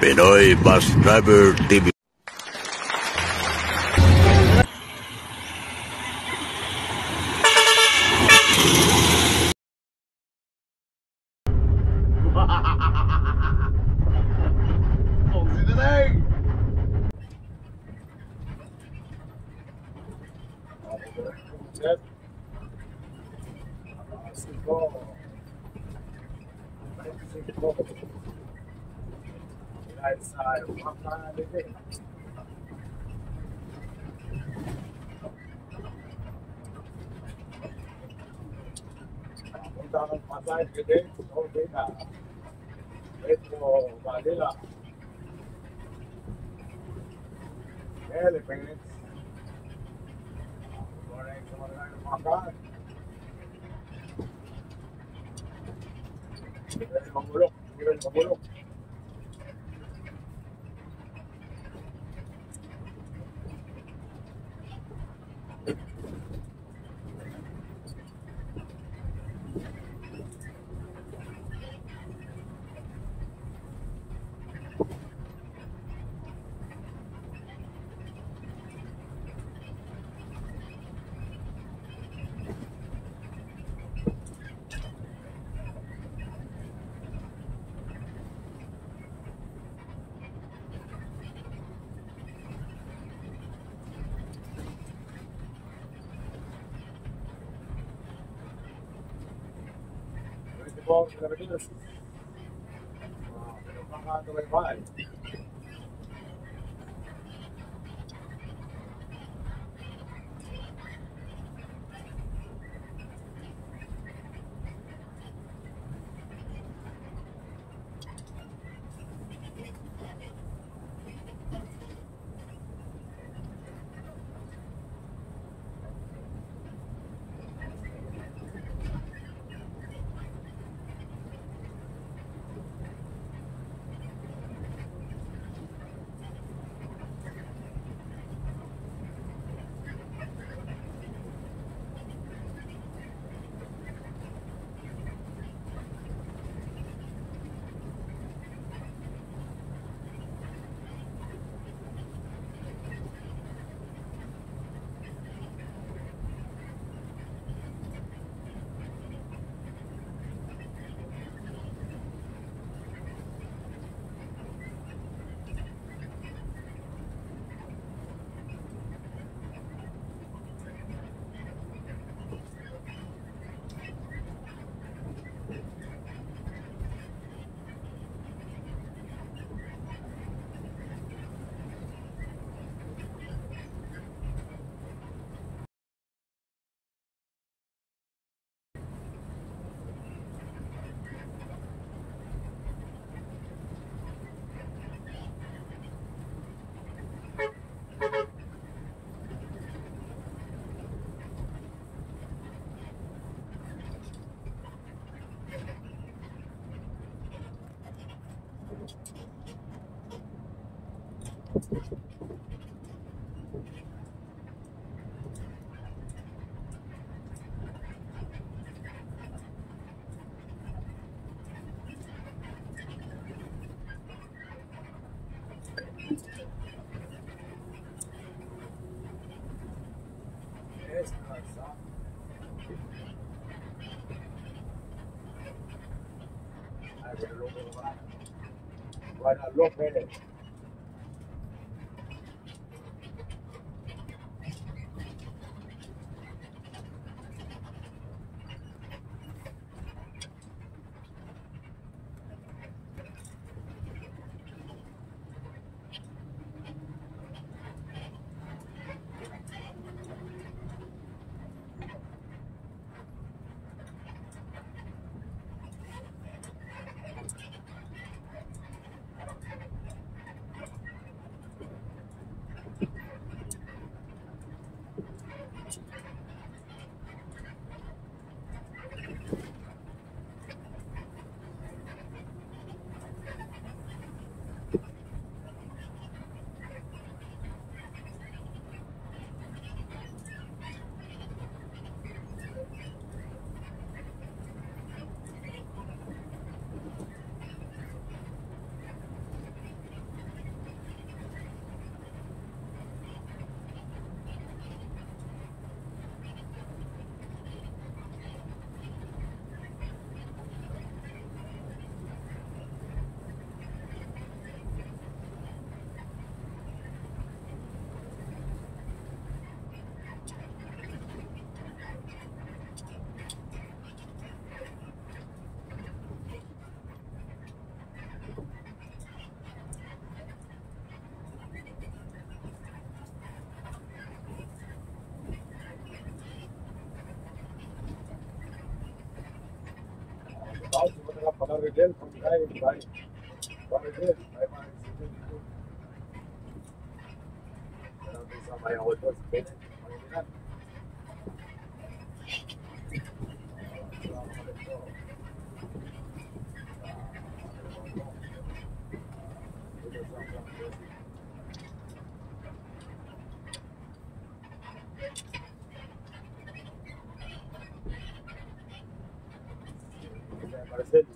Pinoy Bus Driver TV. Pasar que no llega esto Varela Elephants acá el Mongoló pero pagando el mal. Guadalupe. Tapos, kung mga pala-ridel, kung kaya, kaya. Pala-ridel, kaya mga isipin dito. Marami sa may ako ito, sa Benin, Pangilinan. Marcel.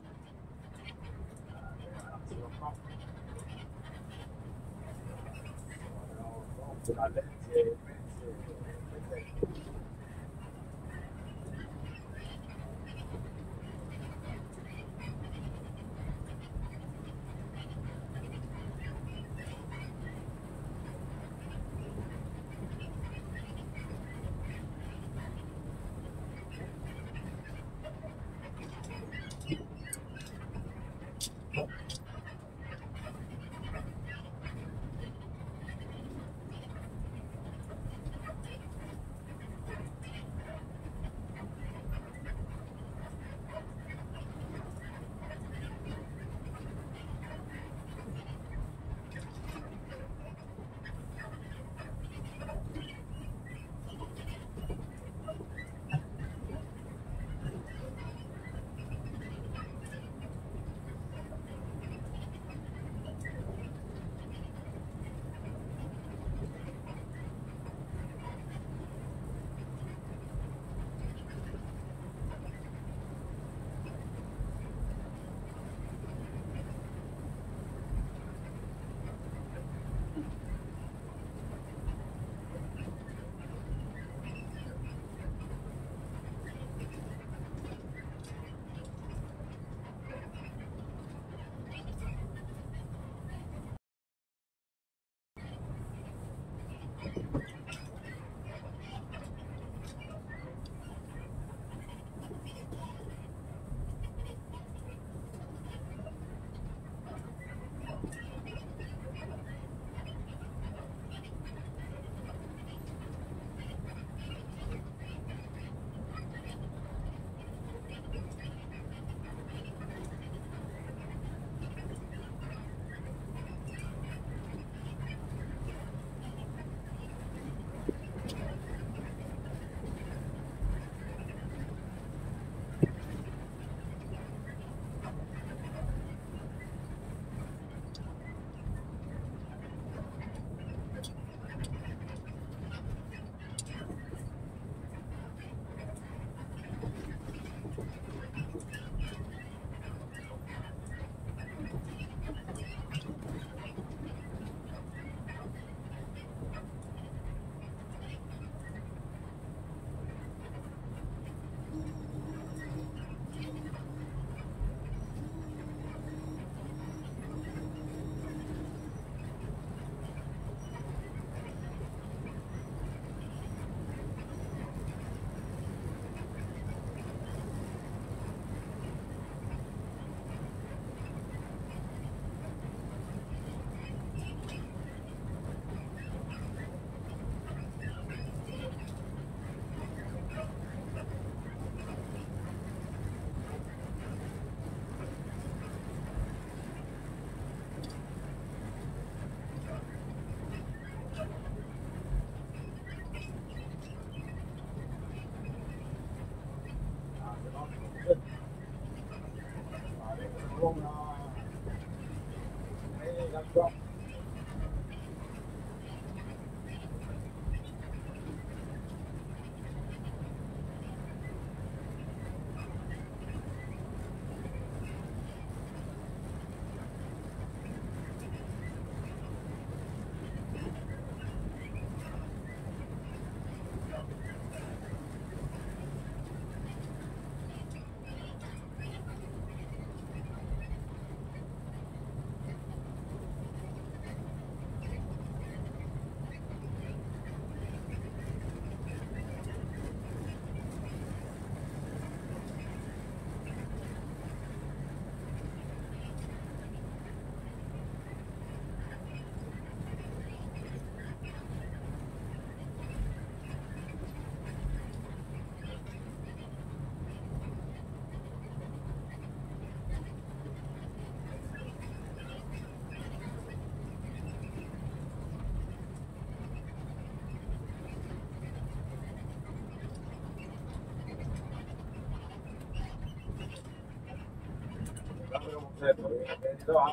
Dami ko sir. Kaya dito ha.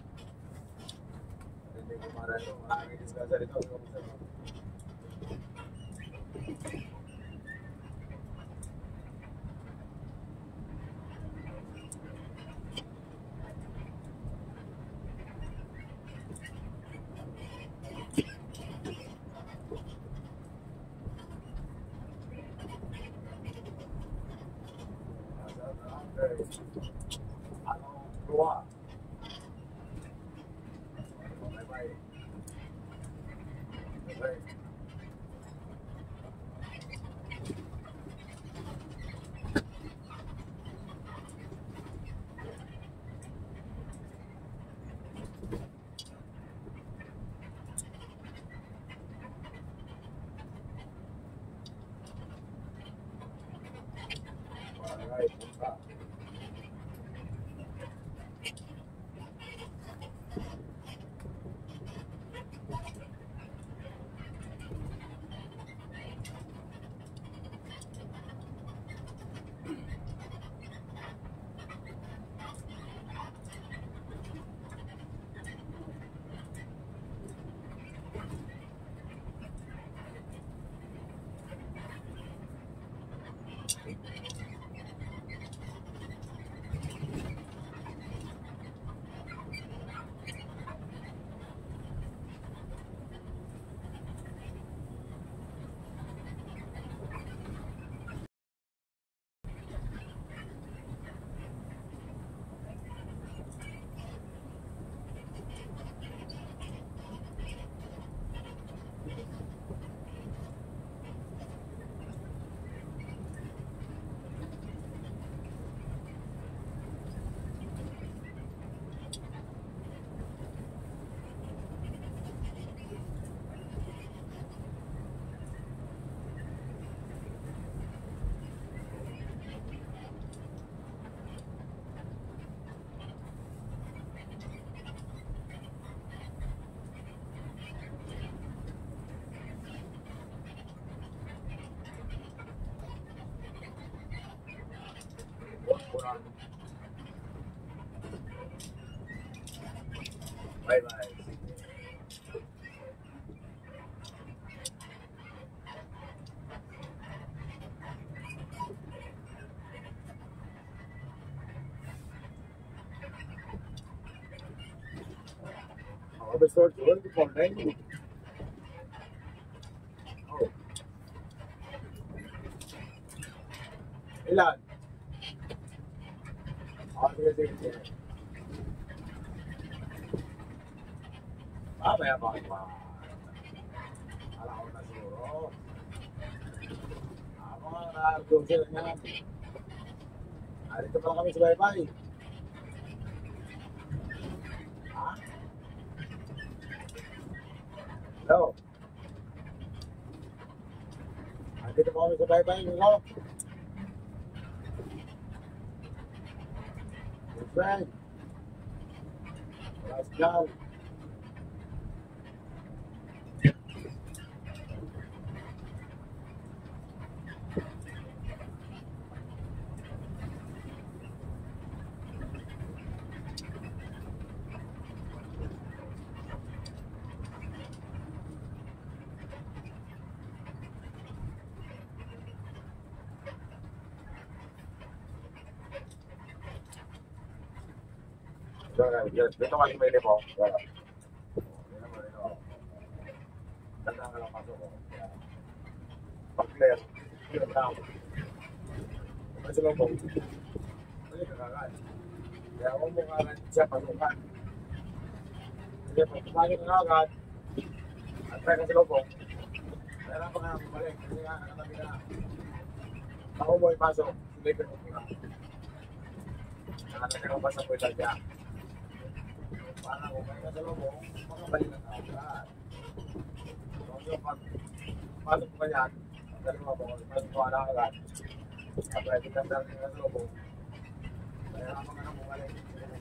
Hindi ko mara ito. Maraming discuss dito. Anong gawa? Bye-bye. Okay. Alright, punta. Kurang. Bye-bye. Episode 1 to 49. Oh. Ilan? Sige, sige, sige. Mamaya bakit ba? Alam ko na siguro. Mga na-argue sila niyan. Dito pala kami sa Baybay. Ha? Hello? Dito pa kami sa Baybay. Hello? Good friend. Pascal. Dito kasi may lipo. Tandaan ka lang pasok ko. Pag-clear, clear down. Kasi lang po, hindi ka kagad. Kaya kung mo kagad siya pasukan. Kasi pag pumasok ka kagad, at try ka sa loob po, kaya lang pa nga bumalik. Kasi nga, nakatabi ka na. Ako mo ipasok, silipin mo ka. Nakatabi pa sa puweta niya. Para kung may ka sa loob mo, makabalik ka agad. So, pag pasok ka yan, dalawa mo, pasok ka na agad. At pwede ka dahil ka sa loob mo. Kaya lang pa nga bumalik.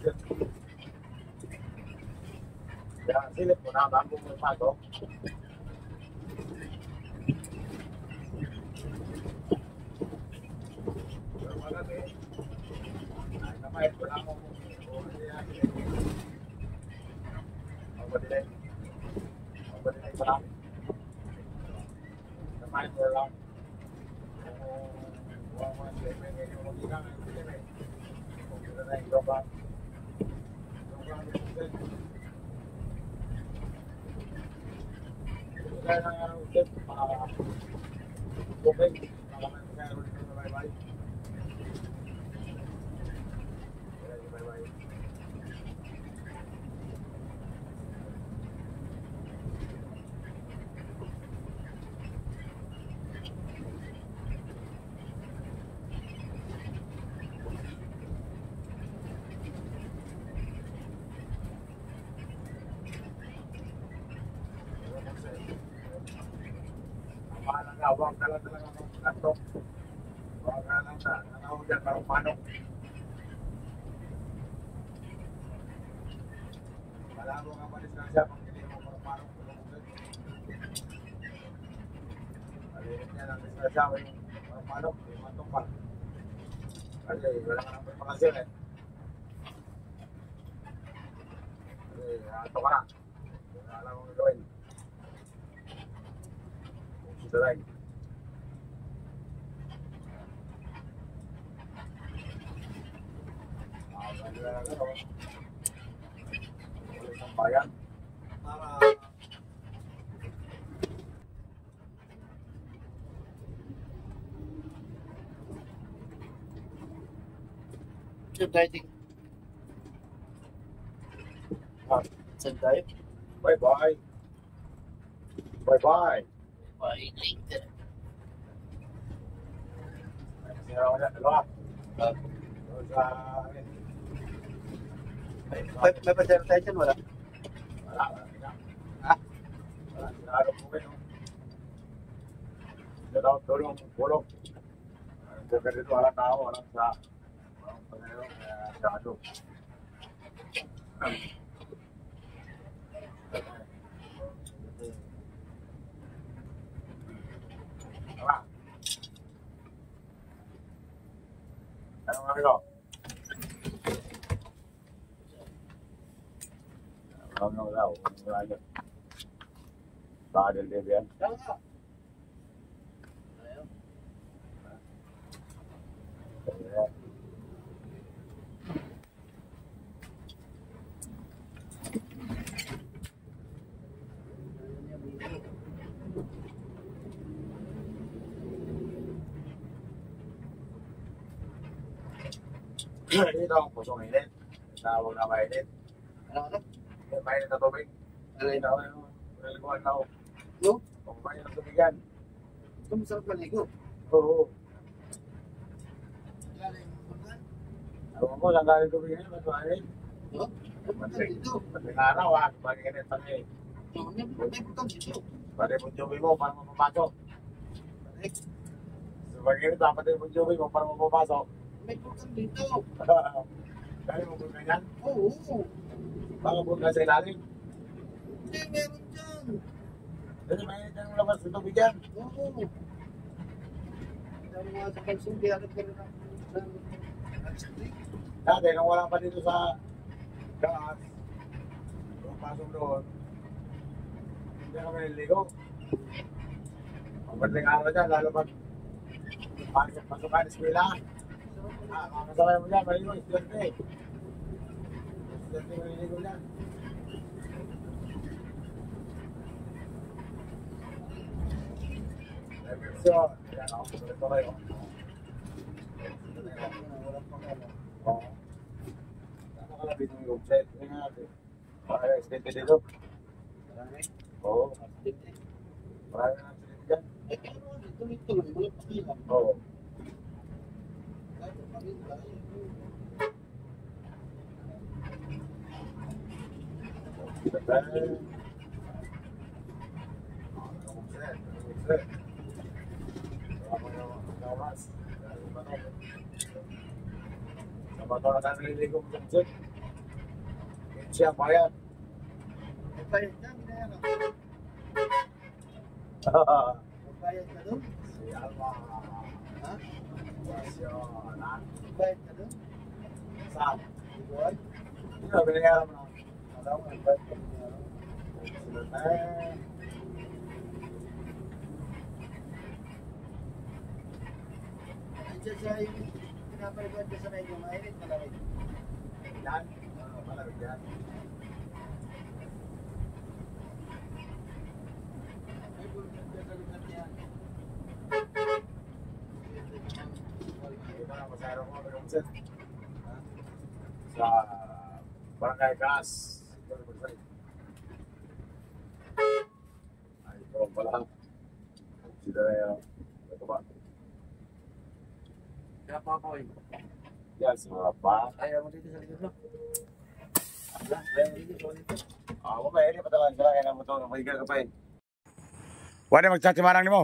Kaya silip mo na bago mo ipasok. Pero maganda eh. Ay, kamay, wala mo Huwag ka lang talaga ng kanto. Huwag ka lang na. Nanawag yan parang manok. Malabo nga malis na siya pag hindi mo parang manok. Maliit niya lang na siya yung parang manok. Yung manok pa. Kasi wala ka ng preparasyon eh. Kasi ato ka na. Wala lang kong gawin. Ito lang. Bayan para Dating. Saan tayo? bye bye bye bye Bye later. sira ko na dalawa Ah, sa may pasero tayo dyan, wala? wala na Ha? wala sinaro po kayo dalaw tulong pulong kaya dito walang tao walang sa walang panero kaya sado Tama. Ano nga ito? Wala. Wala yan. Baka del debe yan. Ayaw. Dito ang pusong init. Tawag na mainit. Ano? Mainit na tubig. Ano yun? Nalikuhan na ako. No? Kung mainit na tubig yan. Ito masarap maligo. Oo. Galing mo ba? Alam mo, saan galing tubig yan? Mas mainit. No? May dito. Pati araw ha. Mag-init pa niya eh. No, may butang dito. Pati yung tubig mo, parang mapapasok. So, mag-init ha. Pati yung tubig mo, parang mapapasok. May butang dito. Kaya mo kung ganyan. Oo. Baka punta sa ilalim. Hindi, meron dyan. Kasi mainit ang labas ng tubig yan. Oo. Dami nga sa kalsong, diyanap ka rin ng street. Dati, nung wala pa dito sa gas, kung pasok doon, hindi kami naliligo. Pagdating araw dyan, lalo pag pasok ka ng eskwela, makakasabay mo dyan, maligo, estudyante. Estudyante maliligo dyan. Diversión. Yan ako, ito kayo. Oo. Tama ka lang dito yung set. Tingnan natin. Marami na accidente dito. Marami. Oo. Accidente. Marami na accidente dyan. Eh, pero tuloy-tuloy, walang pakilang. Oo. Kahit pakilang, Sama tahu nak nililigo mo sa siya bayad. Magbayad ka, ginaya ka. Magbayad ka doon? Siya ba? Ha? Siya na. Magbayad ka doon? Saan? Igual? Ikaw, binayaran mo na. Alam mo, ang bait ko. Sila na. Andiyan siya yung pinapaliban ko sa medyo mainit, malamig. Yan. Malamig yan. May bulkan dyan sa lugar niya. Hindi mo na masyadong mga pag-umsit. Sa Barangay Gas. Ay, ito pala. Sila na yan. Ito ba? Kaya pa ako eh. Yan, si mga pa. Ayaw mo dito sa likod mo. Ayaw mo dito sa likod. Ah, mo ba? Hindi pa talaga sila. Kaya mo ito. Mahigal ka pa eh. Wala magsatsimarang ni mo.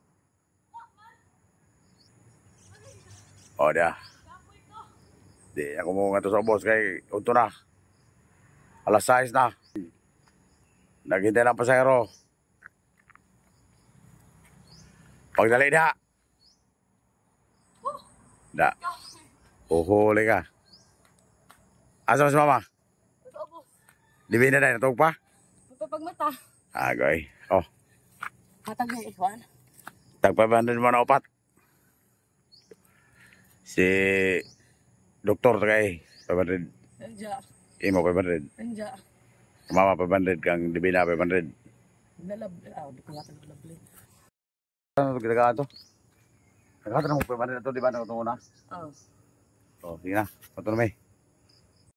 O, dia. Di, ako mo nga ito sa boss kay unto na. Alas 6 na. Naghintay ng pasahero. Pagdali na. Da. Uhuli ka. Asa mo si mama? Totoo po. Di ba na dahil natog pa? Magpapagmata. Agoy. Oh, Matag na ikwan. tagpabandin mo na upat. Si doktor tagay. 500. Nandiya. Imo 500. Nandiya. Mama 500 kang di ba na 500. Nalabli. Di ko natin nalabli. Ano ginagawa to? Nagkata na mo 500 na to, di ba? Nakutungo na? Oo. Oh, sige na. Pato na may.